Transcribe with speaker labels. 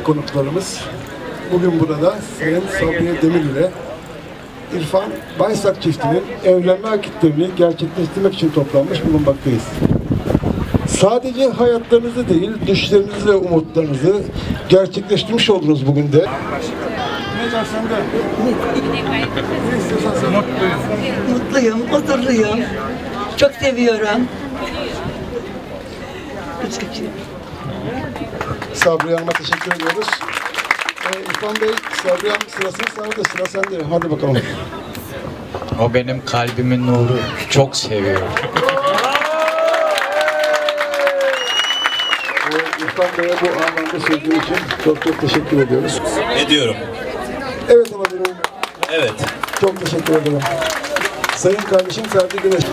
Speaker 1: kıymetli konuklarımız bugün burada Sayın Sabriye Demir ile İrfan Baysak çiftinin evlenme akitlerini gerçekleştirmek için toplanmış bulunmaktayız. Sadece hayatlarınızı değil, düşlerinizi ve umutlarınızı gerçekleştirmiş oldunuz bugün de. Necan sen de. Ne istiyorsan sen.
Speaker 2: Mutluyum, huzurluyum. Çok seviyorum.
Speaker 1: Sabriye Hanım'a teşekkür ediyoruz. İrfan Bey, Sabriye Hanım sırasını sağladı. Sıra sende. Hadi bakalım.
Speaker 3: O benim kalbimin nuru. Çok seviyorum.
Speaker 1: İrfan Bey'e bu anlamda sözleri için çok çok teşekkür ediyoruz.
Speaker 4: Ediyorum.
Speaker 1: Evet alabilirim.
Speaker 4: Evet.
Speaker 1: Çok teşekkür ederim. Sayın kardeşim Ferdi Güneş.